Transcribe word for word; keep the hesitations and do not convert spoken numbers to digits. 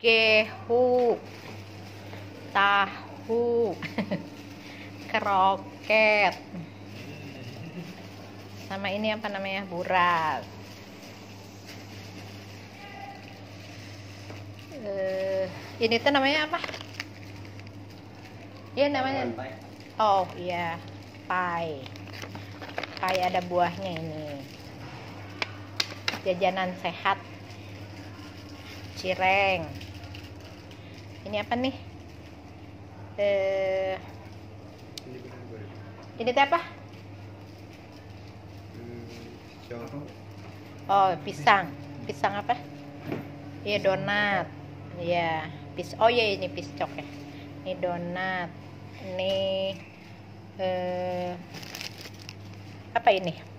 gehu, tahu, kroket, sama ini apa namanya, buras. Uh, ini tuh namanya apa? Iya namanya. Oh iya, pai. Pai ada buahnya ini. Jajanan sehat. Cireng. Ini apa nih? Eh, ini teh apa? Oh, pisang. Pisang apa? Iya, donat. Iya, pis. Oh iya, ini piscok ya. Ini donat. Ini eh, apa ini?